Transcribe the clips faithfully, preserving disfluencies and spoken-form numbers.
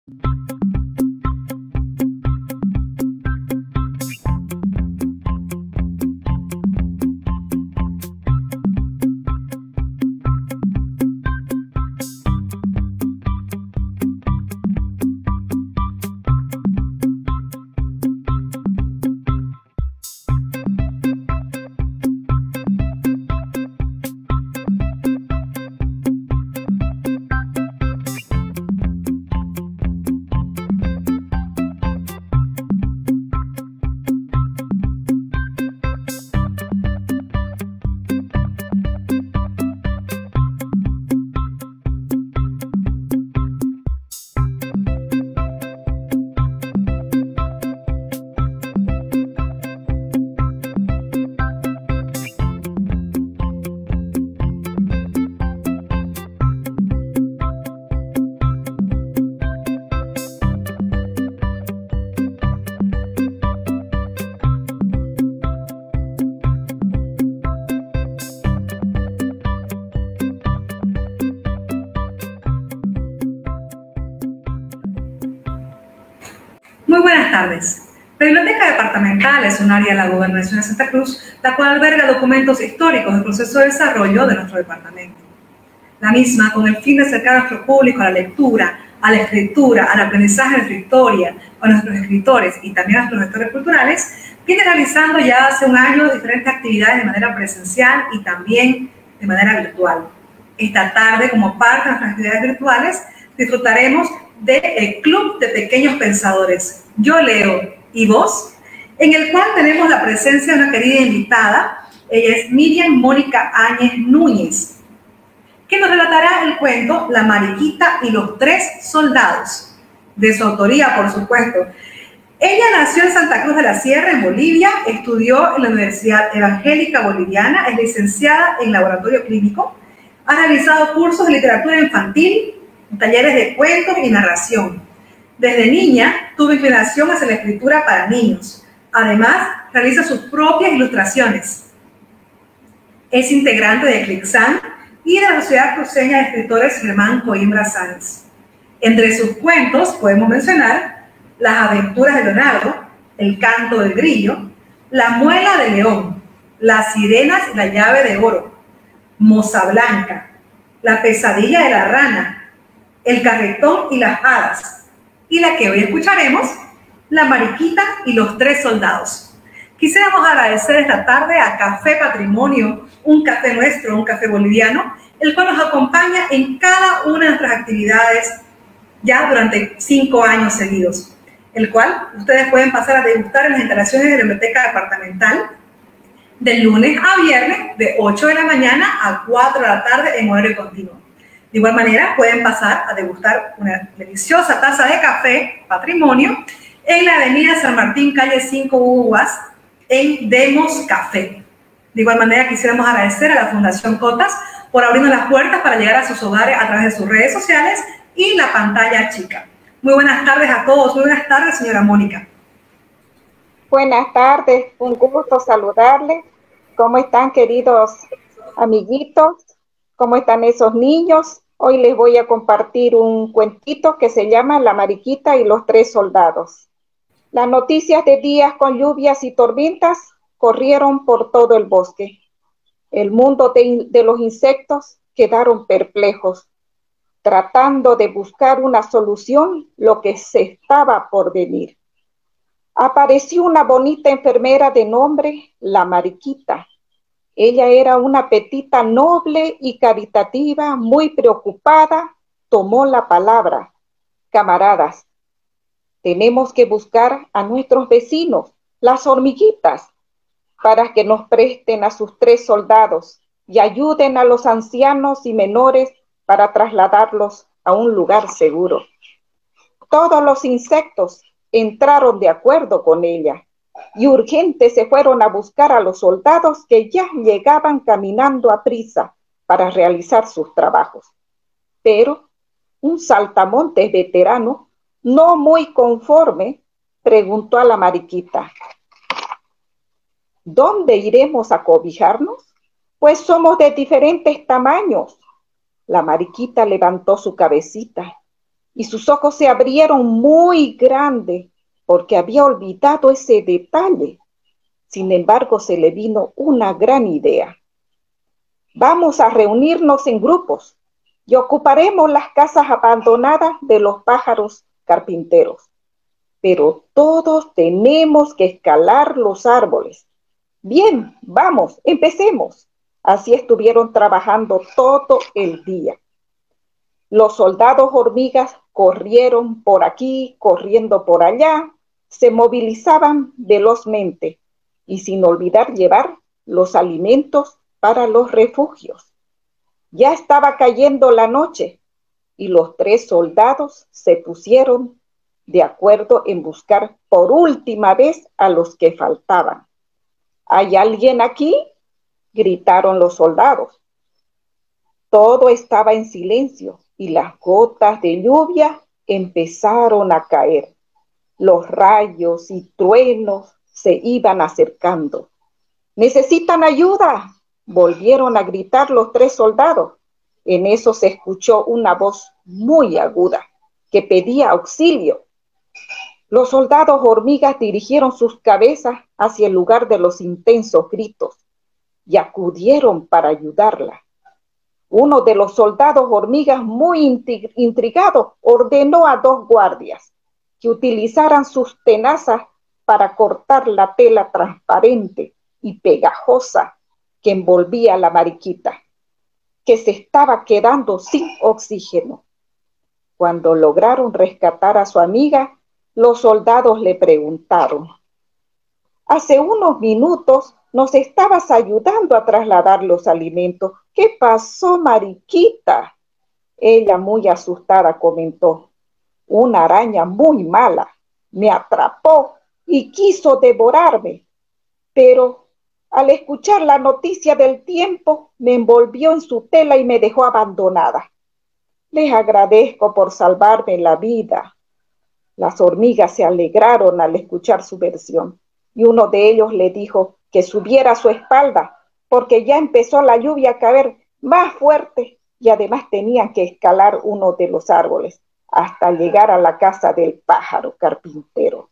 Muy buenas tardes. La Biblioteca Departamental es un área de la Gobernación de Santa Cruz, la cual alberga documentos históricos del proceso de desarrollo de nuestro departamento. La misma, con el fin de acercar a nuestro público a la lectura, a la escritura, al aprendizaje de nuestra historia, a nuestros escritores y también a nuestros gestores culturales, viene realizando ya hace un año diferentes actividades de manera presencial y también de manera virtual. Esta tarde, como parte de nuestras actividades virtuales, disfrutaremos del Club de Pequeños Pensadores, Yo Leo y Vos, en el cual tenemos la presencia de una querida invitada. Ella es Miriam Mónica Áñez Núñez, que nos relatará el cuento La Mariquita y los Tres Soldados, de su autoría, por supuesto. Ella nació en Santa Cruz de la Sierra, en Bolivia, estudió en la Universidad Evangélica Boliviana, es licenciada en Laboratorio Clínico, ha realizado cursos de literatura infantil, talleres de cuentos y narración. Desde niña tuvo inclinación hacia la escritura para niños. Además, realiza sus propias ilustraciones. Es integrante de Clixán y de la Sociedad Cruceña de Escritores Germán Coimbra Sáenz. Entre sus cuentos podemos mencionar Las Aventuras de Leonardo, El Canto del Grillo, La Muela de León, Las Sirenas y la Llave de Oro, Moza Blanca, La Pesadilla de la Rana, El Carretón y las Hadas, y la que hoy escucharemos, La Mariquita y los Tres Soldados. Quisiéramos agradecer esta tarde a Café Patrimonio, un café nuestro, un café boliviano, el cual nos acompaña en cada una de nuestras actividades ya durante cinco años seguidos, el cual ustedes pueden pasar a degustar en las instalaciones de la Biblioteca Departamental de lunes a viernes de ocho de la mañana a cuatro de la tarde en horario continuo. De igual manera, pueden pasar a degustar una deliciosa taza de café Patrimonio en la avenida San Martín, calle cinco Uvas, en Demos Café. De igual manera, quisiéramos agradecer a la Fundación Cotas por abrirnos las puertas para llegar a sus hogares a través de sus redes sociales y la pantalla chica. Muy buenas tardes a todos. Muy buenas tardes, señora Mónica. Buenas tardes, un gusto saludarles. ¿Cómo están, queridos amiguitos? ¿Cómo están esos niños? Hoy les voy a compartir un cuentito que se llama La Mariquita y los Tres Soldados. Las noticias de días con lluvias y tormentas corrieron por todo el bosque. El mundo de, de los insectos quedaron perplejos, tratando de buscar una solución lo que se estaba por venir. Apareció una bonita enfermera de nombre La Mariquita. Ella era una petita noble y caritativa, muy preocupada, tomó la palabra. Camaradas, tenemos que buscar a nuestros vecinos, las hormiguitas, para que nos presten a sus tres soldados y ayuden a los ancianos y menores para trasladarlos a un lugar seguro. Todos los insectos entraron de acuerdo con ella, y urgentes se fueron a buscar a los soldados que ya llegaban caminando a prisa para realizar sus trabajos. Pero un saltamontes veterano, no muy conforme, preguntó a la Mariquita: ¿dónde iremos a cobijarnos? Pues somos de diferentes tamaños. La Mariquita levantó su cabecita y sus ojos se abrieron muy grandes porque había olvidado ese detalle. Sin embargo, se le vino una gran idea. Vamos a reunirnos en grupos y ocuparemos las casas abandonadas de los pájaros carpinteros. Pero todos tenemos que escalar los árboles. Bien, vamos, empecemos. Así estuvieron trabajando todo el día. Los soldados hormigas corrieron por aquí, corriendo por allá, se movilizaban velozmente y sin olvidar llevar los alimentos para los refugios. Ya estaba cayendo la noche y los tres soldados se pusieron de acuerdo en buscar por última vez a los que faltaban. ¿Hay alguien aquí?, gritaron los soldados. Todo estaba en silencio y las gotas de lluvia empezaron a caer. Los rayos y truenos se iban acercando. ¿Necesitan ayuda?, volvieron a gritar los tres soldados. En eso se escuchó una voz muy aguda que pedía auxilio. Los soldados hormigas dirigieron sus cabezas hacia el lugar de los intensos gritos y acudieron para ayudarla. Uno de los soldados hormigas, muy intrigado, ordenó a dos guardias que utilizaran sus tenazas para cortar la tela transparente y pegajosa que envolvía a la mariquita, que se estaba quedando sin oxígeno. Cuando lograron rescatar a su amiga, los soldados le preguntaron: hace unos minutos nos estabas ayudando a trasladar los alimentos. ¿Qué pasó, mariquita? Ella, muy asustada, comentó: una araña muy mala me atrapó y quiso devorarme, pero al escuchar la noticia del tiempo me envolvió en su tela y me dejó abandonada. Les agradezco por salvarme la vida. Las hormigas se alegraron al escuchar su versión y uno de ellos le dijo que subiera a su espalda porque ya empezó la lluvia a caer más fuerte y además tenían que escalar uno de los árboles hasta llegar a la casa del pájaro carpintero.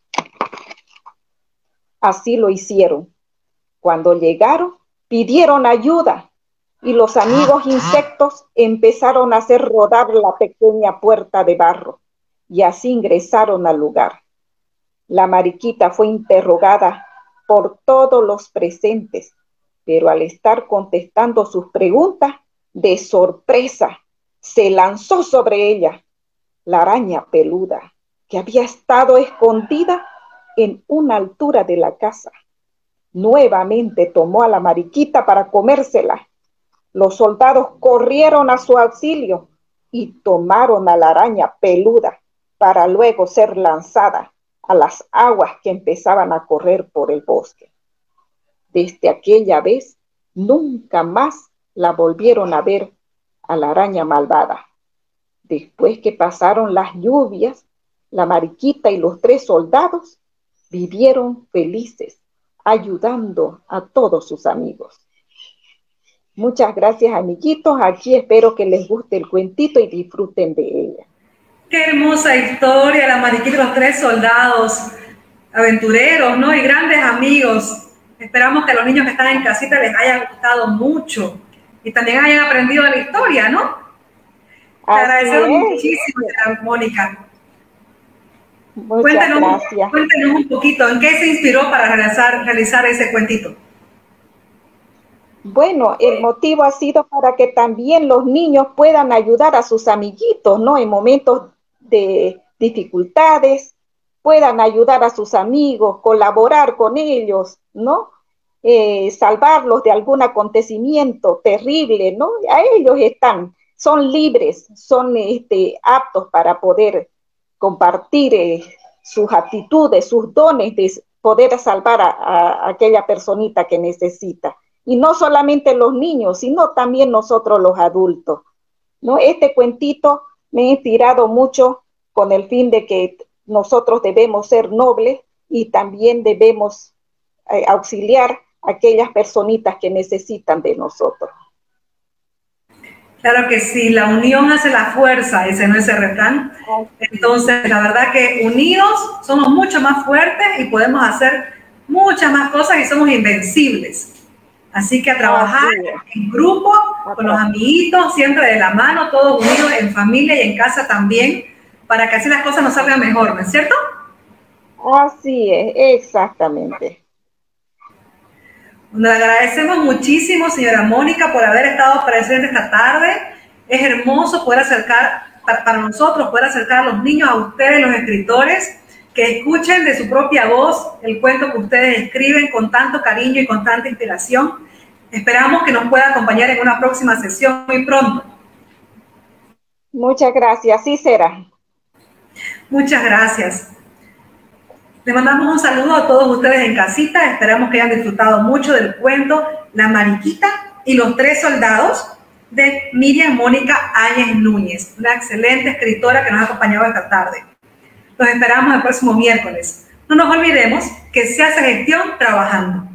Así lo hicieron. Cuando llegaron, pidieron ayuda y los amigos insectos empezaron a hacer rodar la pequeña puerta de barro y así ingresaron al lugar. La mariquita fue interrogada por todos los presentes, pero al estar contestando sus preguntas, de sorpresa, se lanzó sobre ella la araña peluda que había estado escondida en una altura de la casa. Nuevamente tomó a la mariquita para comérsela. Los soldados corrieron a su auxilio y tomaron a la araña peluda para luego ser lanzada a las aguas que empezaban a correr por el bosque. Desde aquella vez, nunca más la volvieron a ver a la araña malvada. Después que pasaron las lluvias, la mariquita y los tres soldados vivieron felices, ayudando a todos sus amigos. Muchas gracias, amiguitos. Aquí espero que les guste el cuentito y disfruten de ella. Qué hermosa historia, la mariquita y los tres soldados, aventureros, ¿no? Y grandes amigos. Esperamos que a los niños que están en casita les haya gustado mucho y también hayan aprendido de la historia, ¿no? Te agradecemos muchísimo, Mónica. Muchas cuéntanos, gracias. Cuéntanos un poquito, ¿en qué se inspiró para realizar, realizar ese cuentito? Bueno, el motivo ha sido para que también los niños puedan ayudar a sus amiguitos, ¿no? En momentos de dificultades, puedan ayudar a sus amigos, colaborar con ellos, ¿no? Eh, salvarlos de algún acontecimiento terrible, ¿no? A ellos están, son libres, son este, aptos para poder compartir eh, sus actitudes, sus dones de poder salvar a, a aquella personita que necesita. Y no solamente los niños, sino también nosotros los adultos, ¿no? Este cuentito me ha inspirado mucho con el fin de que nosotros debemos ser nobles y también debemos eh, auxiliar a aquellas personitas que necesitan de nosotros. Claro que sí, la unión hace la fuerza, ese no es el refrán. Entonces, la verdad que unidos somos mucho más fuertes y podemos hacer muchas más cosas y somos invencibles. Así que a trabajar en grupo, con los amiguitos, siempre de la mano, todos unidos en familia y en casa también, para que así las cosas nos salgan mejor, ¿no es cierto? Así es, exactamente. Le agradecemos muchísimo, señora Mónica, por haber estado presente esta tarde. Es hermoso poder acercar, para, para nosotros, poder acercar a los niños, a ustedes, los escritores, que escuchen de su propia voz el cuento que ustedes escriben con tanto cariño y con tanta inspiración. Esperamos que nos pueda acompañar en una próxima sesión muy pronto. Muchas gracias, así será. Muchas gracias. Les mandamos un saludo a todos ustedes en casita. Esperamos que hayan disfrutado mucho del cuento La Mariquita y los tres soldados de Miriam Mónica Áñez Núñez, una excelente escritora que nos ha acompañado esta tarde. Los esperamos el próximo miércoles. No nos olvidemos que se hace gestión trabajando.